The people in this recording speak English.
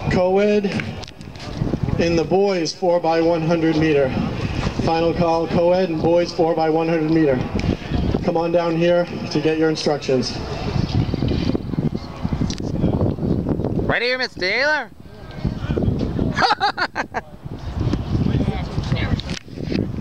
co-ed in the boys 4x100 meter. Final call, co-ed and boys 4x100 meter. Come on down here to get your instructions. Right here, Miss Taylor.